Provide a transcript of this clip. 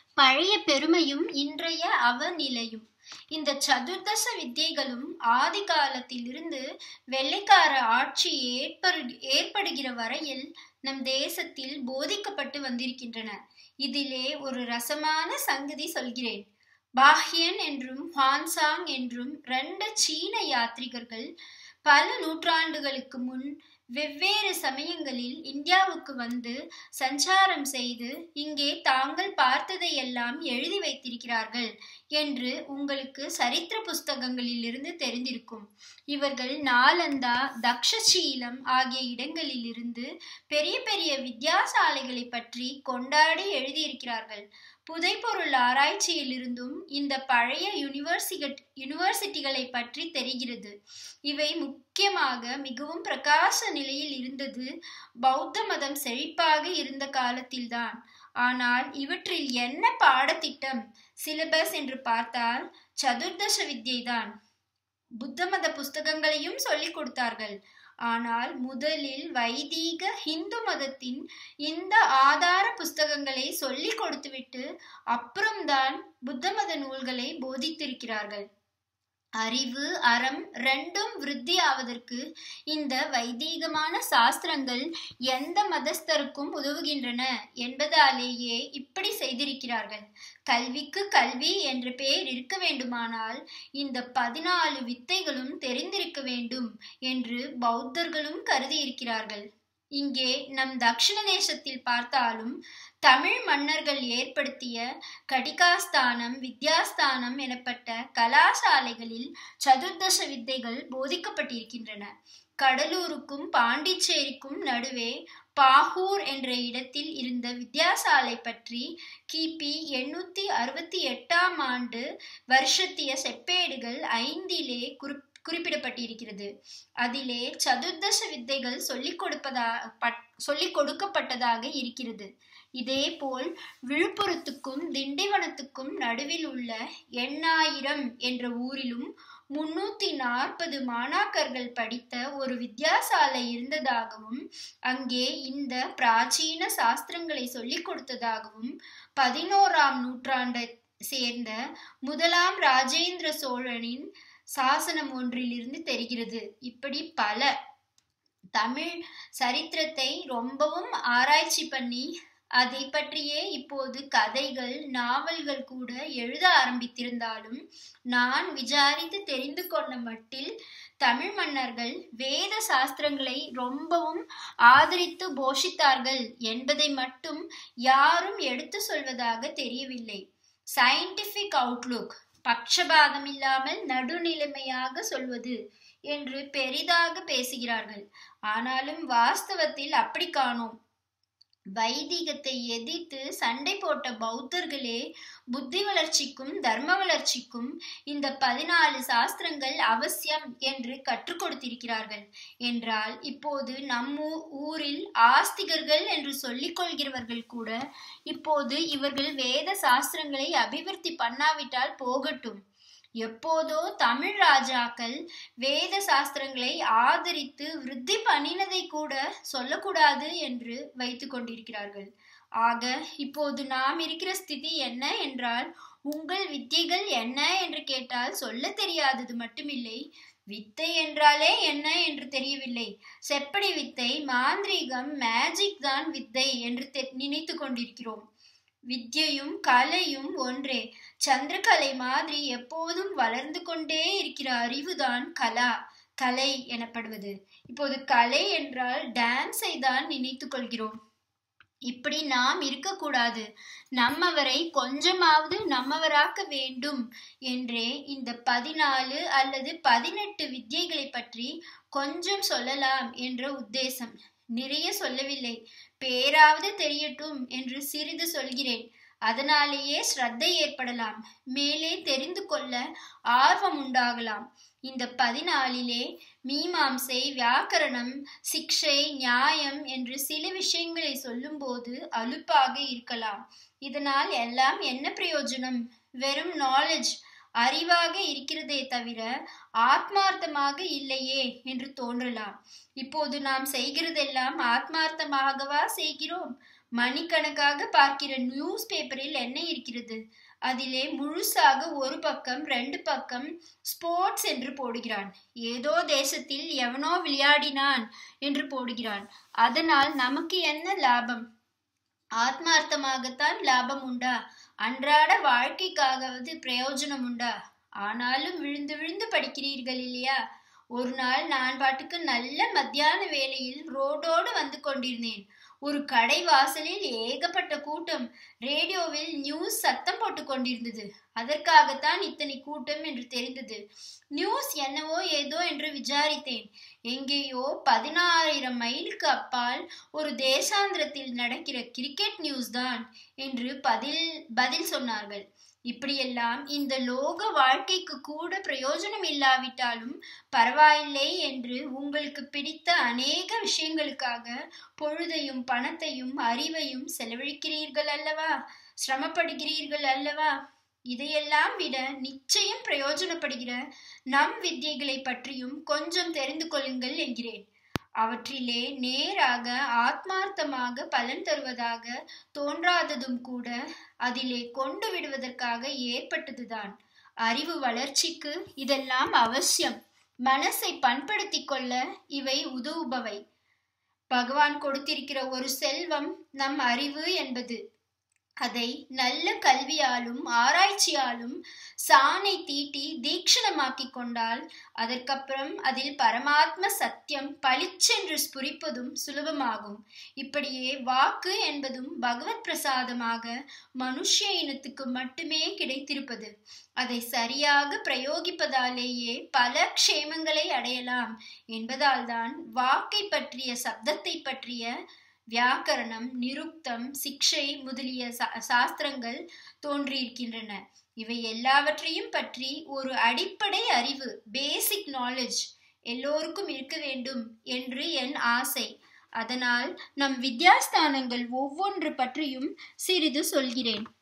பழைய பெருமையும் இன்றைய அவநிலையும். இந்த சதுர்தச வித்தைகளும் ஆதி காலத்திலிருந்து வெள்ளைக்கார ஆட்சி ஏற்படுகிற வரையில் நம் தேசத்தில் போதிக்கப்பட்டு வந்திருக்கின்றன. இதிலே ஒரு ரசமான சங்கதி சொல்கிறேன். பாஹ்யன் என்றும் ஹுவான்சாங் என்றும் 2 சீன யாத்ரிகர்கள் பல நூற்றாண்டுகளுக்கு முன் வெவ்வேறு சமயங்களில் இந்தியாவுக்கு வந்து சஞ்சாரம் செய்து இங்கே தாங்கள் பார்த்ததையெல்லாம் எழுதி வைத்திருக்கிறார்கள் என்று உங்களுக்கு சரித்திர புஸ்தகங்களில் இருந்து தெரிந்திருக்கும். இவர்கள் நாலந்தா, தக்ஷசீலம் ஆகிய இடங்களிலிருந்து பெரிய பெரிய வித்யாசாலைகளை பற்றி கொண்டாடி எழுதியிருக்கிறார்கள். புதைப்பொருள் ஆராய்ச்சியிலிருந்தும் இந்த பழைய யூனிவர்சிட்டிகளை பற்றி தெரிகிறது. இவை முக்கியமாக மிகவும் பிரகாச நிலையில் இருந்தது பௌத்த மதம் செழிப்பாக இருந்த காலத்தில்தான். ஆனால் இவற்றில் என்ன பாடத்திட்டம், சிலபஸ் என்று பார்த்தால் சதுர்தச வித்யை தான். புத்த மத புஸ்தகங்களையும் சொல்லிக் கொடுத்தார்கள். ஆனால் முதலில் வைதீக ஹிந்து மதத்தின் இந்த ஆதார புஸ்தகங்களை சொல்லிக் கொடுத்துவிட்டு அப்புறம்தான் புத்த மத நூல்களை போதித்திருக்கிறார்கள். அறிவு, அறம் 2ம் விருத்தி ஆவதற்கு இந்த வைதீகமான சாஸ்திரங்கள் எந்த மதஸ்தருக்கும் உதவுகின்றன என்பதாலேயே இப்படி செய்திருக்கிறார்கள். கல்விக்கு கல்வி என்ற பெயர் இருக்க வேண்டுமானால் இந்த 14 வித்தைகளும் தெரிந்திருக்க வேண்டும் என்று பௌத்தர்களும் கருதி இருக்கிறார்கள். இங்கே நம் தக்ஷிண தேசத்தில் பார்த்தாலும் தமிழ் மன்னர்கள் ஏற்படுத்திய கடிகாஸ்தானம், வித்யாஸ்தானம் எனப்பட்ட கலாசாலைகளில் சதுர்தச வித்தைகள் போதிக்கப்பட்டிருக்கின்றன. கடலூருக்கும் பாண்டிச்சேரிக்கும் நடுவே பாகூர் என்ற இடத்தில் இருந்த வித்யாசாலை பற்றி கிபி 868ஆம் ஆண்டு வருஷத்திய செப்பேடுகள் 5 குறிப்பிடப்பட்டிருக்கிறது. அதிலே சதுர்தச வித்தைகள் சொல்லிக் கொடுக்கப்பட்டதாக இருக்கிறது. இதேபோல் விழுப்புரத்துக்கும் திண்டிவனத்துக்கும் நடுவில் உள்ள எண்ணாயிரம் என்ற ஊரிலும் 340 மாணாக்கர்கள் படித்த ஒரு வித்யாசாலை இருந்ததாகவும் அங்கே இந்த பிராச்சீன சாஸ்திரங்களை சொல்லிக் கொடுத்ததாகவும் 11ஆம் நூற்றாண்டை சேர்ந்த 1ஆம் ராஜேந்திர சோழனின் சாசனம் ஒன்றிலிருந்து தெரிகிறது. இப்படி பல தமிழ் சரித்திரத்தை ரொம்பவும் ஆராய்ச்சி பண்ணி அதை பற்றியே இப்போது கதைகள், நாவல்கள் கூட எழுத ஆரம்பித்திருந்தாலும் நான் விசாரித்து தெரிந்து கொண்ட மட்டில் தமிழ் மன்னர்கள் வேத சாஸ்திரங்களை ரொம்பவும் ஆதரித்து போஷித்தார்கள் என்பதை மட்டும் யாரும் எடுத்து சொல்வதாக தெரியவில்லை. சயின்டிபிக் அவுட்லுக், பட்சபாதம் இல்லாமல் நடுநிலைமையாக சொல்வது என்று பெரிதாக பேசுகிறார்கள். ஆனாலும் வாஸ்தவத்தில் அப்படி காணோம். வைதிகத்தை எதிர்த்து சண்டை போட்ட பௌத்தர்களே புத்தி வளர்ச்சிக்கும் தர்ம வளர்ச்சிக்கும் இந்த 14 சாஸ்திரங்கள் அவசியம் என்று கற்றுக் கொடுத்திருக்கிறார்கள் என்றால் இப்போது நம்ம ஊரில் ஆஸ்திகர்கள் என்று சொல்லிக் கொள்கிறவர்கள் கூட இப்போது இவர்கள் வேத சாஸ்திரங்களை அபிவிருத்தி பண்ணாவிட்டால் போகட்டும். எப்போதோ தமிழ் ராஜாக்கள் வேத சாஸ்திரங்களை ஆதரித்து விருத்தி பண்ணினதை கூட சொல்லக்கூடாது என்று வைத்து கொண்டிருக்கிறார்கள். ஆக இப்போது நாம் இருக்கிற ஸ்திதி என்ன என்றால், உங்கள் வித்தைகள் என்ன என்று கேட்டால் சொல்ல தெரியாதது மட்டுமில்லை, வித்தை என்றாலே என்ன என்று தெரியவில்லை. செப்படி வித்தை, மாந்திரீகம், மேஜிக் தான் வித்தை என்று நினைத்து கொண்டிருக்கிறோம். வித்யையும் கலையும் ஒன்றே. சந்திரகலை மாதிரி எப்போதும் வளர்ந்து கொண்டே இருக்கிற அறிவுதான் கலை எனப்படுவது. இப்போது கலை என்றால் டான்ஸை தான் நினைத்து கொள்கிறோம். இப்படி நாம் இருக்கக்கூடாது. நம்மவரை கொஞ்சமாவது நம்மவராக்க வேண்டும் என்றே இந்த 14 அல்லது 18 வித்யைகளை பற்றி கொஞ்சம் சொல்லலாம் என்ற உத்தேசம். நிறைய சொல்லவில்லை, பேராவது தெரியட்டும் என்று சிறிது சொல்கிறேன். அதனாலேயே ஸ்ரத்தை ஏற்படலாம், மேலே தெரிந்து கொள்ள ஆர்வம் உண்டாகலாம். இந்த 14லே மீமாம்சை, வியாக்கரணம், சிக்ஷை, நியாயம் என்று சில விஷயங்களை சொல்லும்போது அலுப்பாக இருக்கலாம். இதனால் எல்லாம் என்ன பிரயோஜனம்? வெறும் நாலேஜ், அறிவாக இருக்கிறதே தவிர ஆத்மார்த்தமாக இல்லையே என்று தோன்றலாம். இப்போது நாம் செய்கிறதெல்லாம் ஆத்மார்த்தமாகவா செய்கிறோம்? மணிக்கணக்காக பார்க்கிற நியூஸ் பேப்பரில் என்ன இருக்கிறது? அதிலே முழுசாக ஒரு பக்கம் 2 பக்கம் ஸ்போர்ட்ஸ் என்று போடுகிறான். ஏதோ தேசத்தில் எவனோ விளையாடினான் என்று போடுகிறான். அதனால் நமக்கு என்ன லாபம்? ஆத்மார்த்தமாகத்தான் லாபம் உண்டா? அன்றாட வாழ்க்கைக்காகவது பிரயோஜனம் உண்டா? ஆனாலும் விழுந்து விழுந்து படிக்கிறீர்கள் இல்லையா? ஒரு நாள் நான் பாட்டுக்கு நல்ல மத்தியான வேளையில் ரோடோடு வந்து கொண்டிருந்தேன். ஒரு கடை வாசலில் ஏகப்பட்ட கூட்டம். ரேடியோவில் நியூஸ் சத்தம் போட்டு கொண்டிருந்தது. அதற்காகத்தான் இத்தனை கூட்டம் என்று தெரிந்தது. நியூஸ் என்னவோ ஏதோ என்று விசாரித்தேன். எங்கேயோ 16,000 மைலுக்கு அப்பால் ஒரு தேசாந்திரத்தில் நடக்கிற கிரிக்கெட் நியூஸ் தான் என்று பதில் சொன்னார்கள். இப்படியெல்லாம் இந்த லோக வாழ்க்கைக்கு கூட பிரயோஜனம் இல்லாவிட்டாலும் பரவாயில்லை என்று உங்களுக்கு பிடித்த அநேக விஷயங்களுக்காக பொழுதையும் பணத்தையும் அறிவையும் செலவழிக்கிறீர்கள் அல்லவா? சிரமப்படுகிறீர்கள் அல்லவா? இதையெல்லாம் விட நிச்சயம் பிரயோஜனப்படுகிற நம் வித்தியைகளை பற்றியும் கொஞ்சம் தெரிந்து கொள்ளுங்கள் என்கிறேன். அவற்றிலே நேராக ஆத்மார்த்தமாக பலன் தருவதாக தோன்றாததும் கூட அதிலே கொண்டு விடுவதற்காக ஏற்பட்டதுதான். அறிவு வளர்ச்சிக்கு இதெல்லாம் அவசியம். மனசை பண்படுத்திக் கொள்ள இவை உதவுபவை. பகவான் கொடுத்திருக்கிற ஒரு செல்வம் நம் அறிவு என்பது. அதை நல்ல கல்வியாலும் ஆராய்ச்சியாலும் சாணை தீட்டி தீக்ஷணமாக்கி கொண்டால் அதற்கப்புறம் அதில் பரமாத்ம சத்தியம் பளிச்சென்று ஸ்புரிப்பதும் சுலபமாகும். இப்படியே வாக்கு என்பதும் பகவத் பிரசாதமாக மனுஷ இனத்துக்கு மட்டுமே கிடைத்திருப்பது. அதை சரியாக பிரயோகிப்பதாலேயே பல க்ஷேமங்களை அடையலாம் என்பதால்தான் வாக்கை பற்றிய சப்தத்தை பற்றிய வியாக்கரணம், நிருக்தம், சிக்ஷை முதலிய சாஸ்திரங்கள் தோன்றியிருக்கின்றன. இவை எல்லாவற்றையும் பற்றி ஒரு அடிப்படை அறிவு, பேசிக் நாலேஜ் எல்லோருக்கும் இருக்க வேண்டும் என்று என் ஆசை. அதனால் நம் வித்யாஸ்தானங்கள் ஒவ்வொன்று பற்றியும் சிறிது சொல்கிறேன்.